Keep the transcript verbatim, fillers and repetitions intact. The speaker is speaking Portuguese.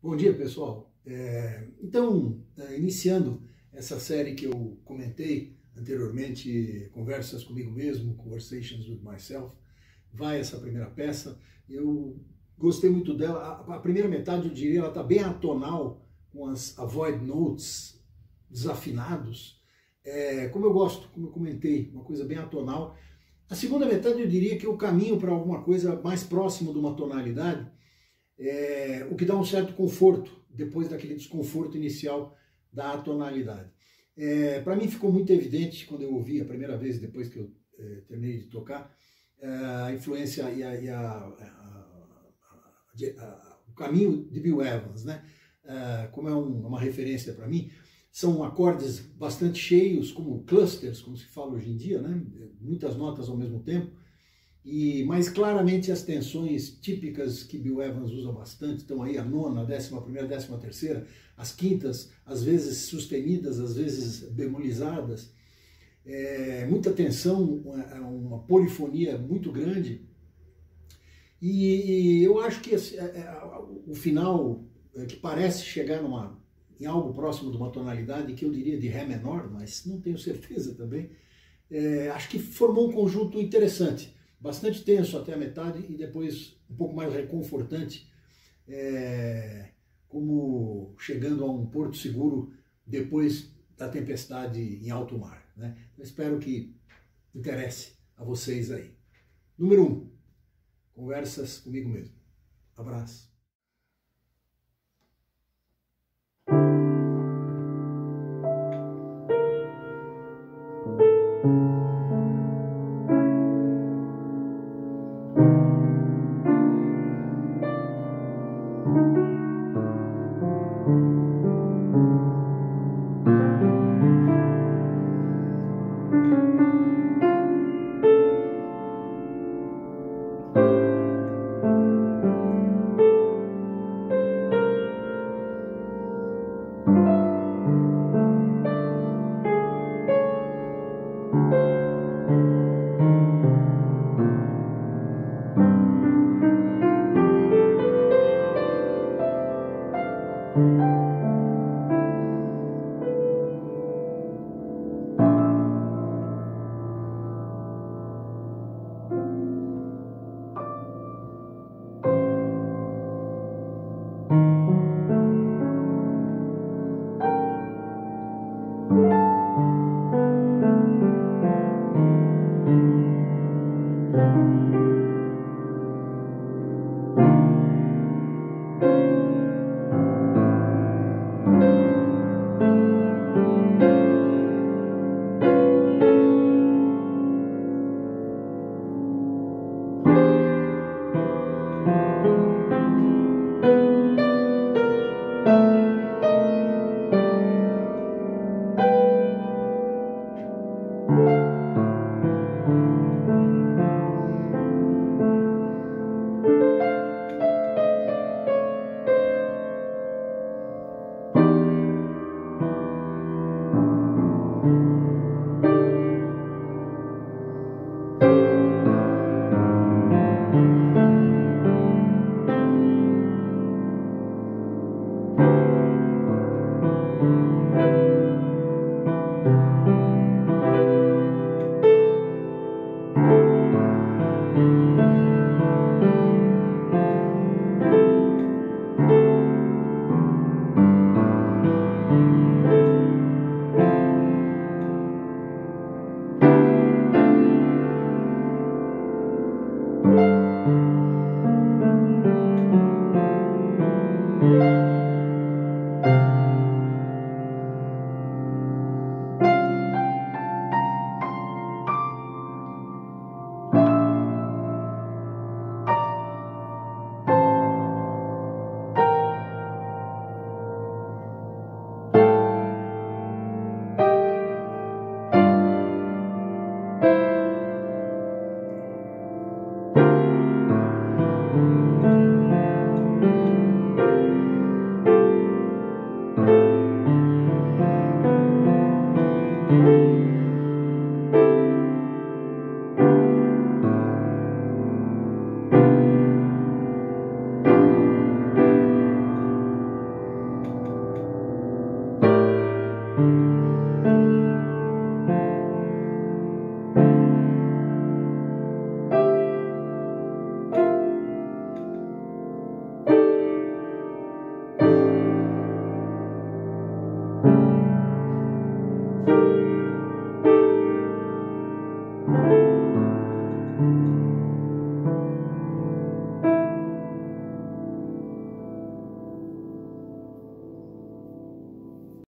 Bom dia, pessoal. É, então, é, iniciando essa série que eu comentei anteriormente, Conversas Comigo Mesmo, Conversations with Myself, vai essa primeira peça. Eu gostei muito dela. A, a primeira metade, eu diria, ela está bem atonal, com as avoid notes, desafinados, é, como eu gosto, como eu comentei, uma coisa bem atonal. A segunda metade, eu diria que eu caminho para alguma coisa mais próximo de uma tonalidade, É, o que dá um certo conforto, depois daquele desconforto inicial da atonalidade. É, para mim ficou muito evidente, quando eu ouvi a primeira vez, depois que eu é, terminei de tocar, é, a influência e, a, e a, a, a, o caminho de Bill Evans, né? É, como é um, uma referência para mim, são acordes bastante cheios, como clusters, como se fala hoje em dia, né? Muitas notas ao mesmo tempo. E mais claramente as tensões típicas que Bill Evans usa bastante, estão aí a nona, a décima primeira, a décima terceira, as quintas, às vezes sustenidas, às vezes bemolizadas, é, muita tensão, uma, uma polifonia muito grande. E, e eu acho que esse, é, é, o final, é, que parece chegar numa, em algo próximo de uma tonalidade que eu diria de Ré menor, mas não tenho certeza também, é, acho que formou um conjunto interessante. Bastante tenso até a metade e depois um pouco mais reconfortante, é, como chegando a um porto seguro depois da tempestade em alto mar, né? Eu espero que interesse a vocês aí. Número um, conversas comigo mesmo. Abraço. Música